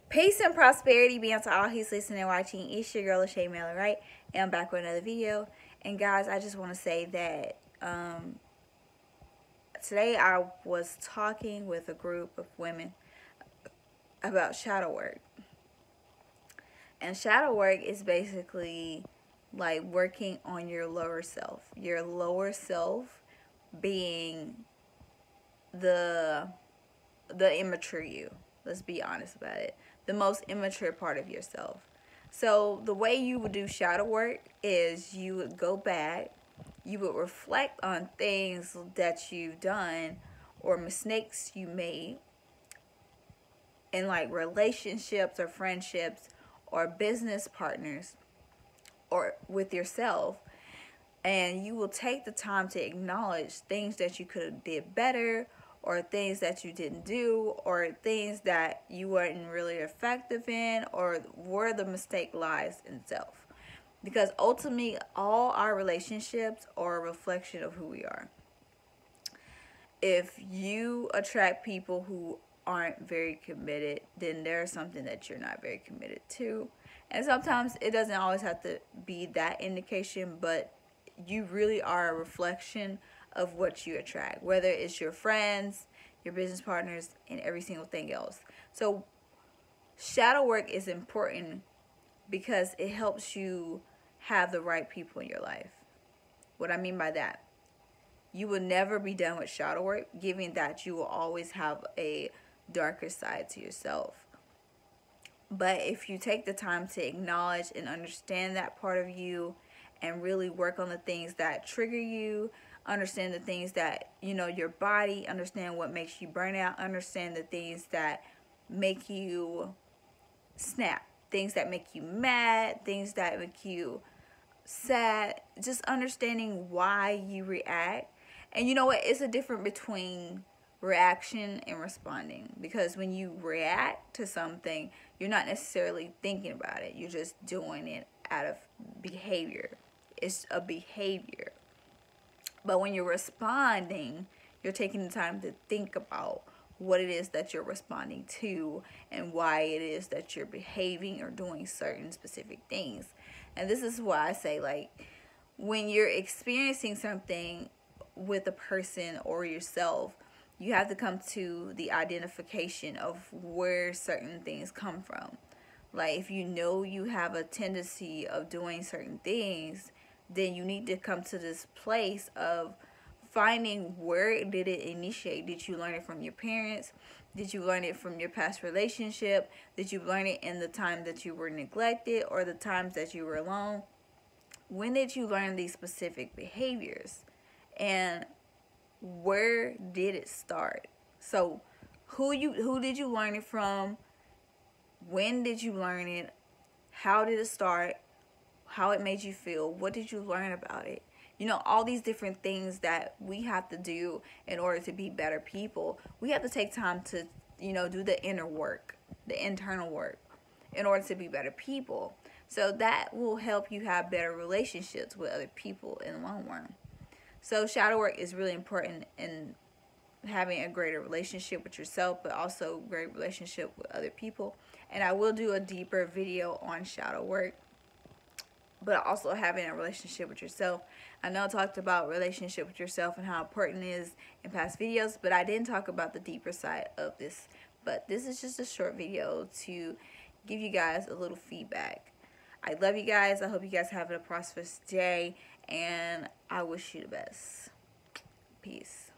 Peace and prosperity be unto all who's listening and watching. It's your girl, Lachey Miller, right? And I'm back with another video. And guys, I just want to say that today I was talking with a group of women about shadow work. And shadow work is basically like working on your lower self. Your lower self being the immature you. Let's be honest about it. The most immature part of yourself. So the way you would do shadow work is you would go back, you would reflect on things that you've done or mistakes you made in like relationships or friendships or business partners or with yourself, and you will take the time to acknowledge things that you could have did better, or things that you didn't do, or things that you weren't really effective in, or where the mistake lies in self. Because ultimately, all our relationships are a reflection of who we are. If you attract people who aren't very committed, then there's something that you're not very committed to. And sometimes it doesn't always have to be that indication, but you really are a reflection of what you attract, whether it's your friends, your business partners, and every single thing else. So shadow work is important because it helps you have the right people in your life. What I mean by that, you will never be done with shadow work, given that you will always have a darker side to yourself. But if you take the time to acknowledge and understand that part of you and really work on the things that trigger you, understand the things that, you know, your body, understand what makes you burn out, understand the things that make you snap, things that make you mad, things that make you sad, just understanding why you react. And you know what? It's a difference between reaction and responding, because when you react to something, you're not necessarily thinking about it. You're just doing it out of behavior. It's a behavior. But when you're responding, you're taking the time to think about what it is that you're responding to and why it is that you're behaving or doing certain specific things. And this is why I say, like, when you're experiencing something with a person or yourself, you have to come to the identification of where certain things come from. Like, if you know you have a tendency of doing certain things, then you need to come to this place of finding where did it initiate. Did you learn it from your parents? Did you learn it from your past relationship? Did you learn it in the time that you were neglected or the times that you were alone? When did you learn these specific behaviors? And where did it start? So who did you learn it from? When did you learn it? How did it start? How it made you feel? What did you learn about it? You know, all these different things that we have to do in order to be better people. We have to take time to, you know, do the inner work, the internal work, in order to be better people. So that will help you have better relationships with other people in the long run. So shadow work is really important in having a greater relationship with yourself, but also a great relationship with other people. And I will do a deeper video on shadow work, but also having a relationship with yourself. I know I talked about relationship with yourself and how important it is in past videos, but I didn't talk about the deeper side of this. But this is just a short video to give you guys a little feedback. I love you guys. I hope you guys have a prosperous day, and I wish you the best. Peace.